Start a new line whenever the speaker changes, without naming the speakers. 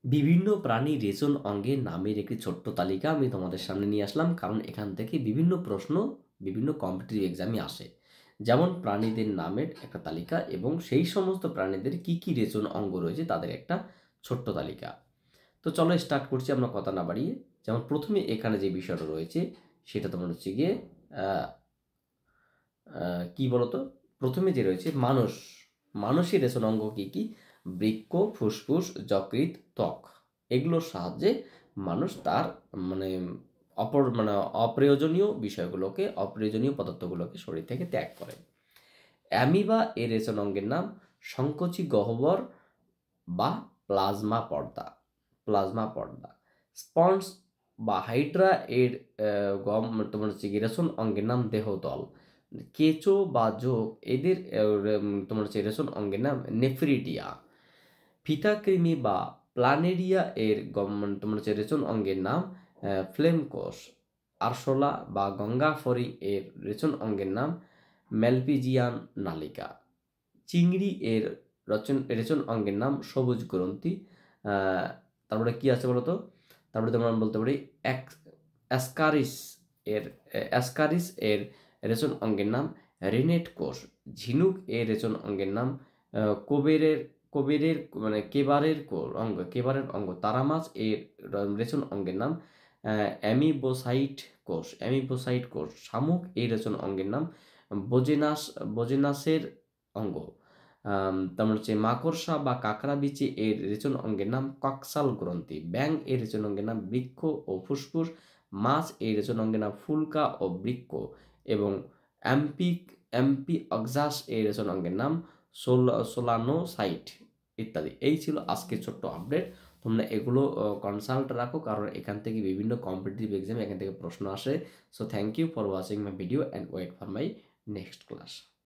বিভিন্ন প্রাণী রেচন অঙ্গের নামের একটি ছোট্ট তালিকা আমি তোমাদের সামনে নিয়ে আসলাম, কারণ এখান থেকে বিভিন্ন প্রশ্ন বিভিন্ন কম্পিটিটিভ এক্সামে আসে। যেমন প্রাণীদের নামের একটা তালিকা এবং সেই সমস্ত প্রাণীদের কি কি রেচন অঙ্গ রয়েছে তাদের একটা ছোট্ট তালিকা। তো চলো স্টার্ট করছি আমরা কথা না বাড়িয়ে। যেমন প্রথমে এখানে যে বিষয়টা রয়েছে সেটা তোমার হচ্ছে গিয়ে আহ, কি বলতো, প্রথমে যে রয়েছে মানুষ। মানুষের রেচন অঙ্গ কি কি? বৃক্ক, ফুসফুস, যকৃৎ, ত্বক। এগুলোর সাহায্যে মানুষ তার মানে অপ্রয়োজনীয় বিষয়গুলোকে, অপ্রয়োজনীয় পদার্থগুলোকে শরীর থেকে ত্যাগ করে। অ্যামিবা এর রেচন অঙ্গের নাম সংকোচী গহ্বর বা প্লাজমা পর্দা। প্লাজমা পর্দা। স্পঞ্জ বা হাইড্রা এর তোমার হচ্ছে কি রেচন অঙ্গের নাম দেহতল। কেঁচো বা জোঁক এদের তোমার হচ্ছে রেচন অঙ্গের নাম নেফ্রিডিয়া। ফিতাকৃমি বা প্লানেরিয়া এর তোমার হচ্ছে রেচন অঙ্গের নাম ফ্লেম কোষ। আরশোলা বা গঙ্গা ফড়িং এর রেচন অঙ্গের নাম ম্যালপিজিয়ান নালিকা। চিংড়ি এর রেচন অঙ্গের নাম সবুজ গ্রন্থি। তারপরে কি আছে বলতো? তারপরে আমরা বলতে পারি অ্যাসকারিস অ্যাসকারিস এর রেচন অঙ্গের নাম রেনেট কোষ। ঝিনুক এর রেচন অঙ্গের নাম কোবেরের কোবেরের মানে কেবারের অঙ্গ। তারামাছ এর রেচন অঙ্গের নাম অ্যামিবোসাইট কোষ। শামুক এই রেচন অঙ্গের নাম বোজেনাসের অঙ্গ। তারপর হচ্ছে মাকড়সা বা কাঁকড়া বিচি এর রেচন অঙ্গের নাম কক্সাল গ্রন্থি। ব্যাং এর রেচন অঙ্গের নাম বৃক্ক ও ফুসফুস। মাছ এর রেচন অঙ্গের নাম ফুলকা ও বৃক্ক। এবং অ্যাম্পিঅক্সাস এর রেচন অঙ্গের নাম সোলানোসাইট ইত্যাদি। এই ছিল আজকের ছোট্ট আপডেট। তোমরা এগুলো কনসাল্ট রাখো, কারণ এখান থেকে বিভিন্ন কম্পিটিটিভ এক্সামে এখান থেকে প্রশ্ন আসে। So thank you for watching my video and wait for my next class.